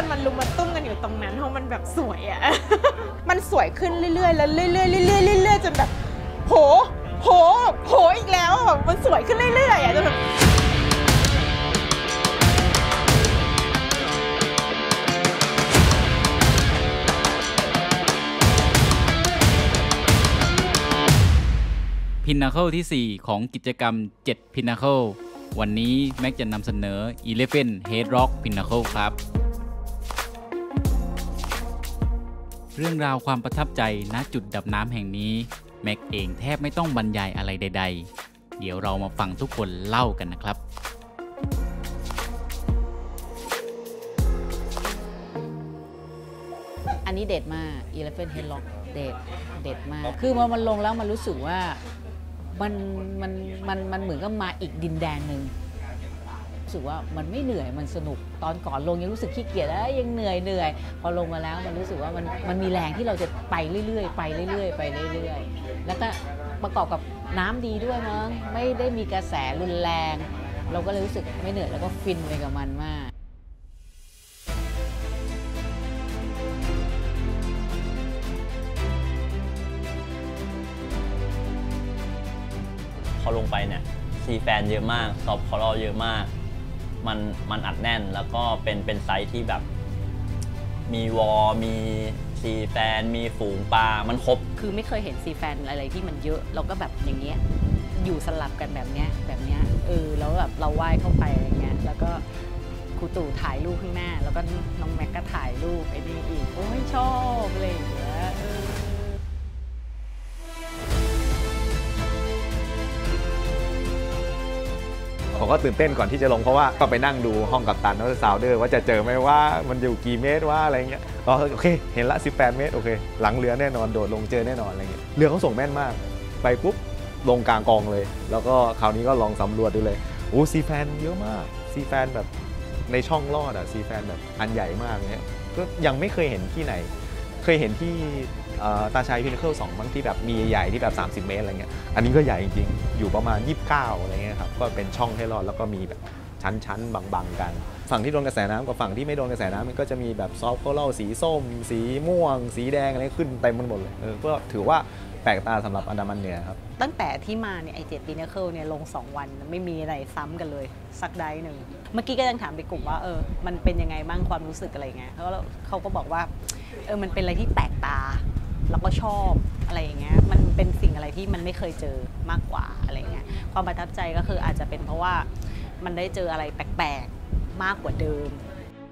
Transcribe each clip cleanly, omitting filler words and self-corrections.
คนมันลุมมาตุ้มกันอยู่ตรงนั้นเพราะมันแบบสวยอะ มันสวยขึ้นเรื่อยๆแล้วเรื่อยๆเรื่อยๆจนแบบโหอีกแล้วแบบมันสวยขึ้นเรื่อยๆอะจนแบบ Pinnacle ที่ 4 ของกิจกรรม 7 Pinnacle วันนี้แม็กจะนำเสนอ 11 Head Rock Pinnacle ครับ เรื่องราวความประทับใจณจุดดับน้ำแห่งนี้แม็กเองแทบไม่ต้องบรรยายอะไรใดๆเดี๋ยวเรามาฟังทุกคนเล่ากันนะครับอันนี้เด็ดมาก 11 Head Rock เด็ดมากคือมันลงแล้วมันรู้สึกว่ามันเหมือนกับมาอีกดินแดนหนึ่งรู้สึกว่ามันไม่เหนื่อยมันสนุกตอนก่อนลงยังรู้สึกขี้เกียจแล้วยังเหนื่อยพอลงมาแล้วมันรู้สึกว่ามันมีแรงที่เราจะไปเรื่อยๆแล้วก็ประกอบกับน้ำดีด้วยมั้งไม่ได้มีกระแสรุนแรงเราก็เลยรู้สึกไม่เหนื่อยแล้วก็ฟินไปกับมันมากพอลงไปเนี่ยซีแฟนเยอะมากซอฟต์คอรัลเยอะมากมันอัดแน่นแล้วก็เป็นไซส์ที่แบบมีวอลมีซีแฟนมีฝูงปลามันครบคือไม่เคยเห็นซีแฟนอะไรที่มันเยอะเราก็แบบอย่างเงี้ยอยู่สลับกันแบบเนี้ยแล้วแบบเราว่ายเข้าไปอะไรเงี้ยแล้วก็ครูตู่ถ่ายรูปข้างหน้าแล้วก็น้องแม็กก็ถ่ายรูปไอ้นี่อีกโอ้ยชอบเลยอย่างเงี้ยผมก็ตื่นเต้นก่อนที่จะลงเพราะว่าก็ไปนั่งดูห้องกัปตันแล้วซาวเดอร์ว่าจะเจอไหมว่ามันอยู่กี่เมตรว่าอะไรเงี้ยก็โอเคเห็นละ18 เมตรโอเคหลังเรือแน่นอนโดดลงเจอแน่นอนอะไรเงี้ยเรือเขาส่งแม่นมากไปปุ๊บลงกลางกองเลยแล้วก็คราวนี้ก็ลองสำรวจดูเลยโอ้ซีแฟนเยอะมากซีแฟนแบบในช่องลอดอะซีแฟนแบบอันใหญ่มากเนี้ยก็ยังไม่เคยเห็นที่ไหนเคยเห็นที่ตาชัยพินเคิล2บางที่แบบมีใหญ่ที่แบบ30 เมตรอะไรเงี้ยอันนี้ก็ใหญ่จริงๆอยู่ประมาณ29อะไรเงี้ยครับก็เป็นช่องให้รอดแล้วก็มีแบบชั้นบังๆกันฝั่งที่โดนกระแสน้ำกับฝั่งที่ไม่โดนกระแสน้ำมันก็จะมีแบบซอฟต์คอรัลสีส้มสีม่วงสีแดงอะไรขึ้นเต็มไปหมดเลยก็ถือว่าแปลกตาสำหรับอันดามันเหนือครับตั้งแต่ที่มาเนี่ยไอ7 Pinnacle เนี่ยลง2 วันไม่มีอะไรซ้ำกันเลยสักไดหนึ่งเมื่อกี้ก็ยังถามไปกลุ่มว่ามันเป็นยังไงบ้างความรู้สึกอะไรเงี้ยเขาก็บอกว่ามันเป็นอะไรที่แปลกตาแล้วก็ชอบอะไรอย่างเงี้ยมันเป็นสิ่งอะไรที่มันไม่เคยเจอมากกว่าอะไรเงี้ยความประทับใจก็คืออาจจะเป็นเพราะว่ามันได้เจออะไรแปลกๆมากกว่าเดิม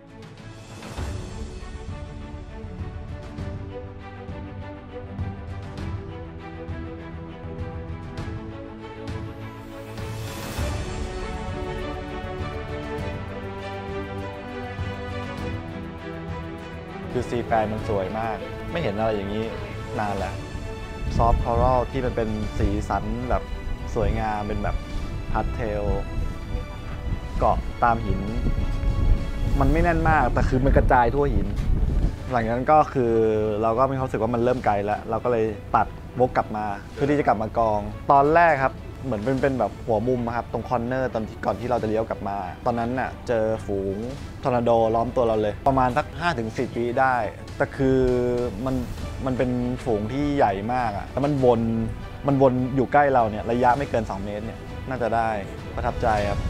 คือซีแฟนมันสวยมากไม่เห็นอะไรอย่างนี้นานแหละซอฟต์คอรัลที่มันเป็นสีสันแบบสวยงามเป็นแบบพาสเทลเกาะตามหินมันไม่แน่นมากแต่คือมันกระจายทั่วหินหลังจากนั้นก็คือเราก็มีความรู้สึกว่ามันเริ่มไกลแล้วเราก็เลยตัดวกกลับมาเพื่อที่จะกลับมากองตอนแรกครับเหมือนเป็นแบบหัวมุมครับตรงคอนเนอร์ก่อนที่เราจะเลี้ยวกลับมาตอนนั้นน่ะเจอฝูงทอร์นาโดล้อมตัวเราเลยประมาณสัก 5-10 วิได้แต่คือมันเป็นฝูงที่ใหญ่มากอ่ะแล้วมันวนอยู่ใกล้เราเนี่ยระยะไม่เกิน2 เมตรเนี่ยน่าจะได้ประทับใจครับ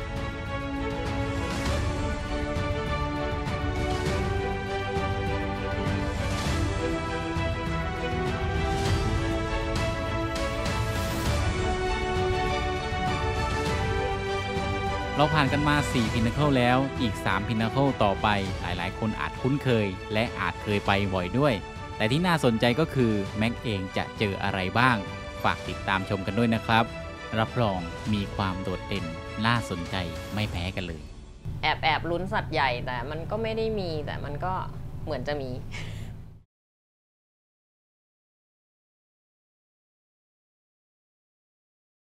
เราผ่านกันมา4 Pinnacle แล้วอีก3 Pinnacle ต่อไปหลายๆคนอาจคุ้นเคยและอาจเคยไปบ่อยด้วยแต่ที่น่าสนใจก็คือแม็กเองจะเจออะไรบ้างฝากติดตามชมกันด้วยนะครับรับรองมีความโดดเด่นน่าสนใจไม่แพ้กันเลยแอบลุ้นสัตว์ใหญ่แต่มันก็ไม่ได้มีแต่มันก็เหมือนจะมี